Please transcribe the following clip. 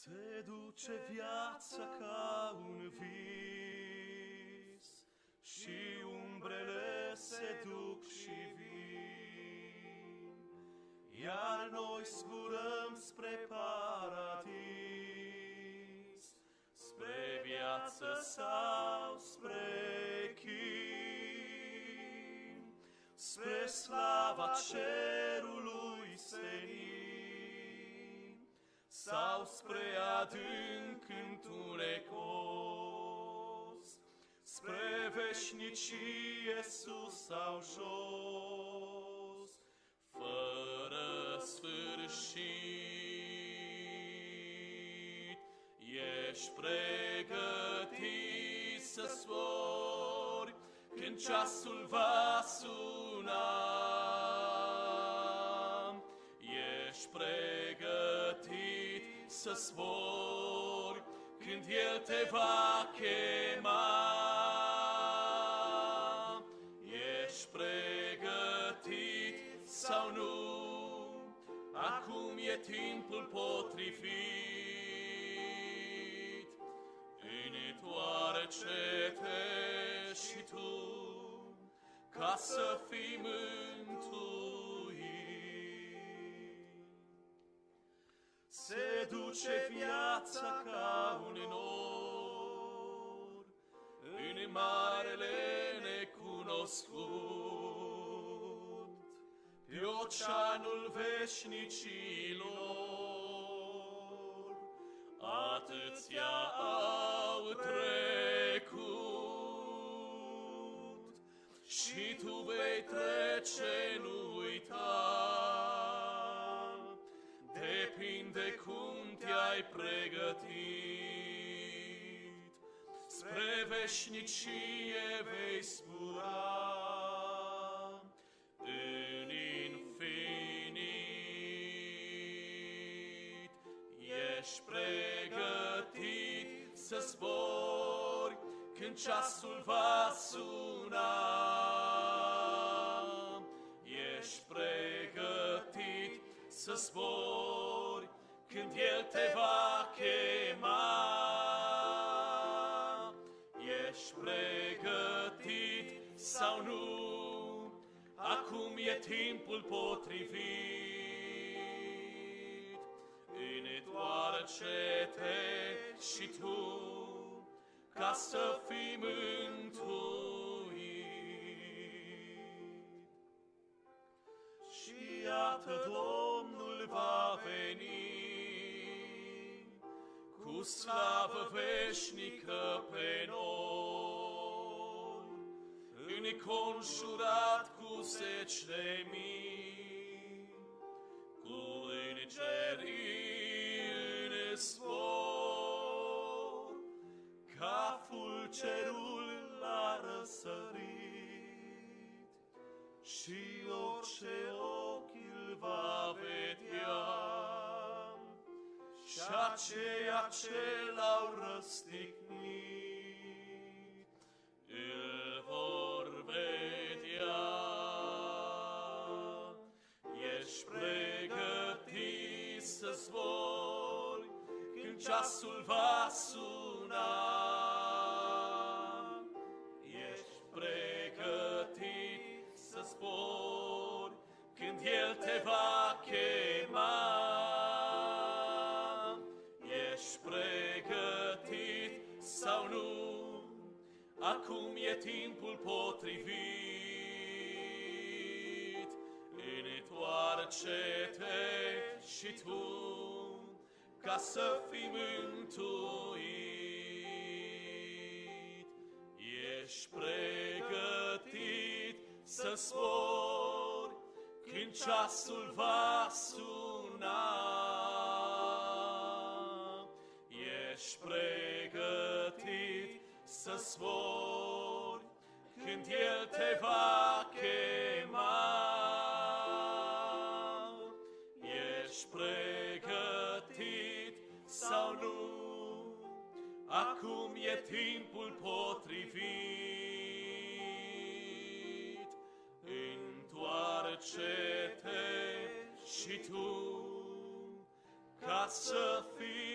Se duce viața ca un vis și umbrele se duc și vin, iar noi zburăm spre paradis, spre viață sau spre chin, spre slava cerului senin, sau spre adânc întunecos, spre veșnicie sus sau jos, fără sfârșit. Ești pregătit să zbori când ceasul va suna. Ești pregătit să zbori când El te va chema. Ești pregătit sau nu? Acum e timpul potrivit. Întoarce-te și tu ca să fii mântuit. Se duce viața ca un nor în marele necunoscut, pe oceanul veșnicilor. Atâția au trecut și tu vei trece, nu uita. Depinde cum te-ai pregătit, spre veșnicie vei zbura. În infinit ești pregătit să zbori când ceasul va suna. Ești pregătit să zbori când El te va chema. Ești pregătit sau nu? Acum e timpul potrivit. Întoarce-te și tu ca să fii mântuit. Și iată Domnul va veni cu slavă veșnică pe noi, înconjurat cu zeci de mii, cu îngerii în zbor, ca fulgerul l-a răsărit, și orice ochi îl va vedea, și aceia ce l-au răstignit îl vor vedea. Ești pregătit să zbori când ceasul va suna. Ești pregătit să zbori când El te va chema. Ești pregătit sau nu? Acum e timpul potrivit. Întoarce-te și tu ca să fii mântuit. Ești pregătit să zbori când ceasul va suna. Ești pregătit să zbori când El te va chema. Ești pregătit sau nu? Acum e timpul potrivit. Întoarce-te și tu ca să fii